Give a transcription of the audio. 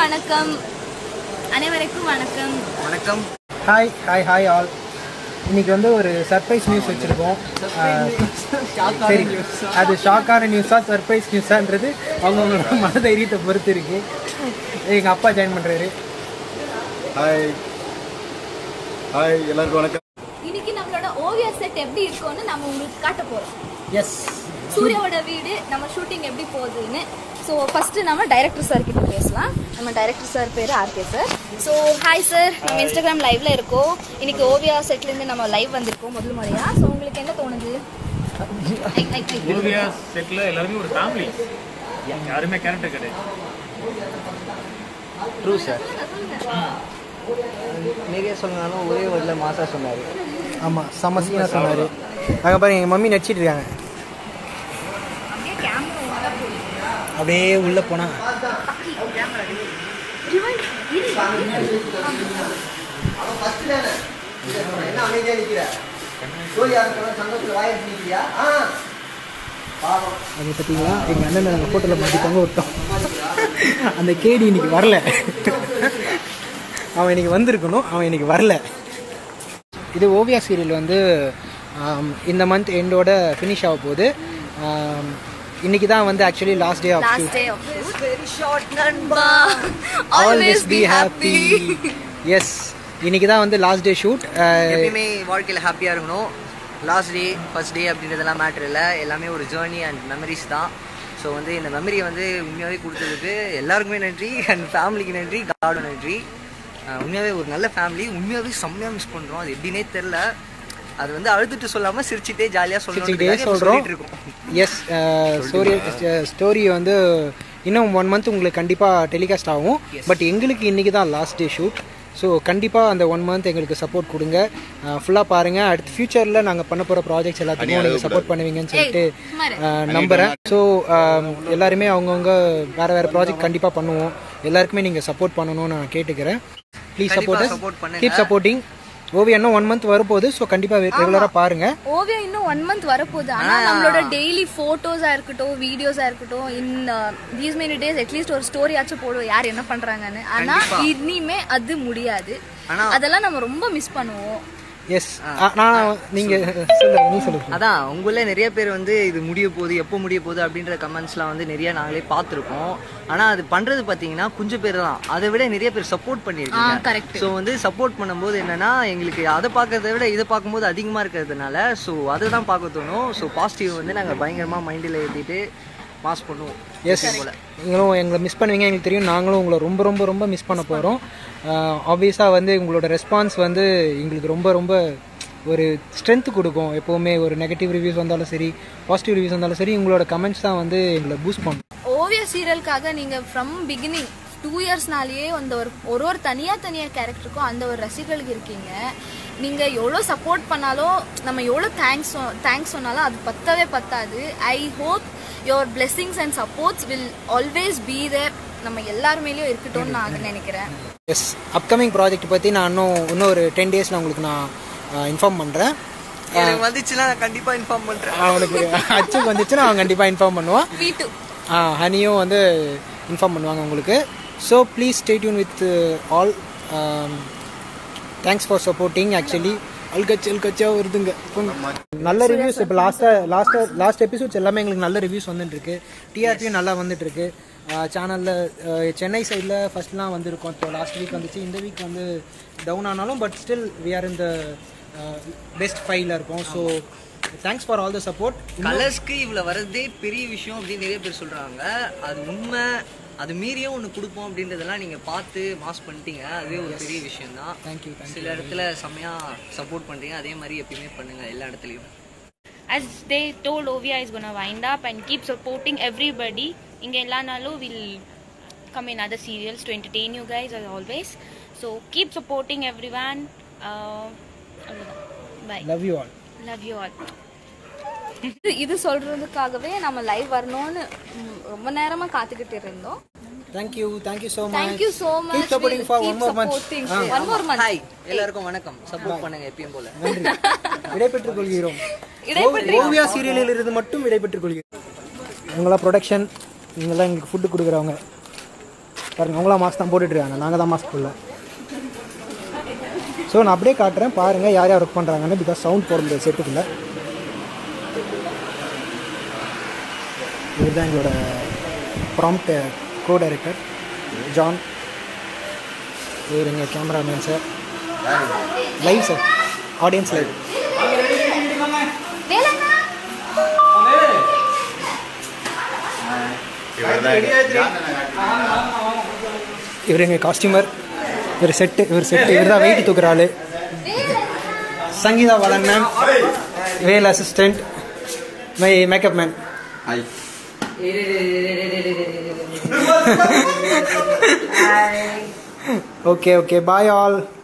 வணக்கம். அனைவருக்கும் வணக்கம். வணக்கம். Hi all. இன்னைக்கு வந்து ஒரு சர்ப்ரைஸ் நியூஸ் வச்சுருக்கோம். சரி, அது ஷாக்கான நியூஸா சர்ப்ரைஸ் நியூஸான்றது அவங்கவுங்களோட மனதைரியத்தை பொறுத்து இருக்கு. எங்கள் அப்பா ஜாயின் பண்ணுறாரு. ஹாய் எல்லாருக்கும் வணக்கம். இன்னைக்கு நம்மளோட ஓவியா செட் எப்படி இருக்கும்னு நம்ம உங்களுக்கு காட்ட போகிறோம். எஸ், சூர்யாவோட வீடு நம்ம ஷூட்டிங் எப்படி போகுதுன்னு. ஸோ ஃபஸ்ட்டு நம்ம டைரக்டர் சார் கிட்ட பேசலாம். நம்ம டைரக்டர் சார் பேர் R K sir. So hi sir, நம்ம இன்ஸ்டாகிராம் லைவ்ல இருக்கோம். இன்னைக்கு ஓவியா செட்லேருந்து நம்ம லைவ் வந்திருக்கோம் முதல் முறையா. ஸோ உங்களுக்கு என்ன தோணுது? ஓவியா செட்டில் எல்லாருமே ஒரு ஃபேமிலி, யாருமே கேரக்டர் கிடையாது. True sir. நிறைய சொன்னாலும் ஒரே வேர்டில் மாசா சொன்னார். ஆமாம், சமஸ்கியாக சொன்னார். அங்கே பாருங்க, எங்கள் மம்மி நடிச்சிட்டு இருக்காங்க. அப்படியே உள்ளே போனால் அது பார்த்தீங்களா, எங்கள் அண்ணன் நாங்கள் ஃபோட்டோவில் மாற்றிப்பாங்க விட்டோம். அந்த கேடி இன்னைக்கு வரல. அவன் இன்னைக்கு வந்திருக்கணும், அவன் இன்னைக்கு வரல. இது ஓவியா சீரியல் வந்து இந்த மந்த் எண்டோட ஃபினிஷ் ஆக போகுது. இன்னைக்கு தான் வந்து actually last day of shoot. Very short நண்பா, ஆல்வேஸ் பீ ஹேப்பி. எஸ், இன்னைக்கு தான் வந்து லாஸ்ட் டே ஷூட். எப்பயுமே வாழ்க்கையில் ஹாப்பியாக இருக்கணும். லாஸ்ட் டே ஃபர்ஸ்ட் டே அப்படின்றதெல்லாம் மேட்ரு இல்லை, எல்லாமே ஒரு ஜேர்னி அண்ட் மெமரிஸ் தான். ஸோ வந்து இந்த மெமரியை வந்து உண்மையாகவே கொடுத்ததுக்கு எல்லாருக்குமே நன்றி, அண்ட் ஃபேமிலிக்கு நன்றி, காடும் நன்றி. உண்மையாகவே ஒரு நல்ல ஃபேமிலி. உண்மையாகவே செம்மையாக மிஸ் பண்ணுறோம். அது எப்படின்னே தெரில. அது வந்து அழுதுட்டு சொல்லாமல் சிரிச்சுட்டே ஜாலியாக சொல்கிறோம். எஸ், ஸ்டோரி வந்து இன்னும் 1 month உங்களுக்கு கண்டிப்பாக டெலிகாஸ்ட் ஆகும். பட் எங்களுக்கு இன்றைக்கி தான் லாஸ்ட் டே ஷூட். ஸோ கண்டிப்பாக அந்த 1 month எங்களுக்கு சப்போர்ட் கொடுங்க. ஃபுல்லாக பாருங்கள். அடுத்த ஃப்யூச்சரில் நாங்கள் பண்ண போகிற ப்ராஜெக்ட்ஸ் எல்லாத்துக்கும் நீங்கள் சப்போர்ட் பண்ணுவீங்கன்னு சொல்லிட்டு நம்புகிறேன். ஸோ எல்லாருமே அவங்கவுங்க வேறு ப்ராஜெக்ட் கண்டிப்பாக பண்ணுவோம். எல்லாருக்குமே நீங்கள் சப்போர்ட் பண்ணணும்னு நான் கேட்டுக்கிறேன். Please support, keep supporting. Oviya இன்னும் 1 month வரப்போகுது. ஸோ கண்டிப்பாக ரெகுலராக பாருங்க. ஓவியா இன்னும் 1 month வரப்போகுது. ஆனால் நம்மளோட டெய்லி ஃபோட்டோஸாக இருக்கட்டும், வீடியோஸாக இருக்கட்டும், these many days அட்லீஸ்ட் ஒரு ஸ்டோரி ஆச்சும் போடுவோம் யார் என்ன பண்ணுறாங்கன்னு. ஆனால் இனிமே அது முடியாது. அதெல்லாம் நம்ம ரொம்ப மிஸ் பண்ணுவோம். எஸ், நான் நீங்கள் சொல்லுங்க. அதான் உங்களே நிறைய பேர் வந்து இது முடிய போகுது, எப்போ முடிய போகுது அப்படின்ற கமெண்ட்ஸ்லாம் வந்து நிறைய நாங்களே பார்த்துருக்கோம். ஆனால் அது பண்ணுறது பார்த்தீங்கன்னா கொஞ்சம் பேர் தான், அதை விட நிறைய பேர் சப்போர்ட் பண்ணியிருக்காங்க. ஸோ வந்து சப்போர்ட் பண்ணும்போது என்னன்னா, எங்களுக்கு அதை பார்க்கறத விட இதை பார்க்கும்போது அதிகமாக இருக்கிறதுனால ஸோ அதை தான் பார்க்க தோணும். ஸோ பாசிட்டிவ் வந்து நாங்கள் பயங்கரமாக மைண்டில் ஏற்றிட்டு பாஸ் பண்ணுவோம். எஸ், நீங்களும் எங்களை மிஸ் பண்ணுவீங்க எங்களுக்கு தெரியும். நாங்களும் உங்களை ரொம்ப ரொம்ப ரொம்ப மிஸ் பண்ண போகிறோம். ஆப்வியஸாக வந்து உங்களோட ரெஸ்பான்ஸ் வந்து எங்களுக்கு ரொம்ப ரொம்ப ஒரு ஸ்ட்ரென்த் கொடுக்கும். எப்போவுமே ஒரு நெகட்டிவ் ரிவ்யூஸ் வந்தாலும் சரி, பாசிட்டிவ் ரிவ்யூஸ் வந்தாலும் சரி, உங்களோட கமெண்ட்ஸ் தான் வந்து எங்களை பூஸ்ட் பண்ணும். ஓவியா சீரியலுக்காக நீங்கள் ஃப்ரம் பிகினிங் 2 yearsனாலேயே அந்த ஒரு தனியாக கேரக்டருக்கும் அந்த ஒரு ரசிகர்களுக்கு இருக்கீங்க. நீங்கள் எவ்வளோ சப்போர்ட் பண்ணாலும், நம்ம எவ்வளோ தேங்க்ஸ் சொன்னாலும் அது பத்தாது. I hope your blessings and supports will always be there. நம்ம எல்லாருமேலேயும் இருக்கட்டும்னு நான் நினைக்கிறேன். எஸ், அப்கமிங் ப்ராஜெக்ட் பற்றி நான் இன்னும் ஒரு 10 days உங்களுக்கு நான் இன்ஃபார்ம் பண்ணுறேன். வந்துச்சுன்னா கண்டிப்பாக இன்ஃபார்ம் பண்ணுறேன். அவனுக்கு அச்சுக்கு வந்துச்சுன்னா அவன் கண்டிப்பாக இன்ஃபார்ம் பண்ணுவான். ஹனியும் வந்து இன்ஃபார்ம் பண்ணுவாங்க உங்களுக்கு. So please stay tuned with all. Thanks for supporting. Actually அல்கச்சா வருதுங்க நல்ல ரிவ்யூஸ். இப்போ லாஸ்ட் எபிசோட்ஸ் எல்லாமே எங்களுக்கு நல்ல ரிவ்யூஸ் வந்துட்டுருக்கு. டிஆர்பியும் நல்லா வந்துட்டுருக்கு. சேனலில் சென்னை சைடில் ஃபஸ்ட்லாம் வந்துருக்கோம். இப்போ லாஸ்ட் வீக் வந்துச்சு. இந்த வீக் வந்து டவுன் ஆனாலும் but still we are in the best 5ல் இருக்கோம். So thanks for all the support. கலர்ஸ்க்கு இவ்வளோ வரதே பெரிய விஷயம் அப்படின்னு நிறைய பேர் சொல்கிறாங்க. அது உண்மை. அது மீறியும் ஒன்று கொடுப்போம் அப்படின்றதெல்லாம் நீங்கள் பார்த்து மாஸ் பண்ணிட்டீங்க. அதுவே ஒரு பெரிய விஷயம் தான். தேங்க்யூ. சில இடத்துல செம்மையாக சப்போர்ட் பண்ணுறீங்க. அதே மாதிரி எப்பயுமே பண்ணுங்கள் எல்லா இடத்துலையும். As they told, Ovia is going to wind up and keep supporting everybody. Inga ella nalu will come in other serials to entertain you guys as always. So keep supporting everyone. Bye. Love you all. Love you all. இது சொல்றதுக்காகவே நம்ம live வரணும்னு ரொம்ப நேரமா காத்துக்கிட்டு இருந்தோம். Thank you so much. Thank you so much. Keep supporting for one more month. Hi, எல்லாருக்கும் வணக்கம். Support பண்ணுங்க எப்பயும் போல. நன்றி. விடைபெற்றுக் கொள்கிறோம். ஓவியா சீரியலில் இருந்து மட்டும் விடைபெற்றுக் கொள்கிறோம். உங்களா ப்ரொடக்ஷன், நீங்களாம் எங்களுக்கு ஃபுட்டு கொடுக்குறவங்க. பாருங்கள் அவங்களாம் மாஸ்க் தான் போட்டுட்ருக்காங்க, நாங்கள் தான் மாஸ்க் போடல. ஸோ நான் அப்படியே காட்டுறேன் பாருங்கள் யார் யார் ஒர்க் பண்ணுறாங்கன்னு. பிகாஸ் சவுண்ட் போட முடியாது செட்டுக்குள்ள. இவர் தான் எங்களோட ப்ராம்ப்ட் கோ டைரக்டர் ஜான். இவர் எங்கள் cameraman sir. Live sir, audience live. இவர் எங்கள் காஸ்டியூமர். இவர் செட்டு இவர் தான் வெயிட் தூக்குற ஆள். Sangeetha Valan ma'am, Vel assistant, my makeup man. Okay, bye all.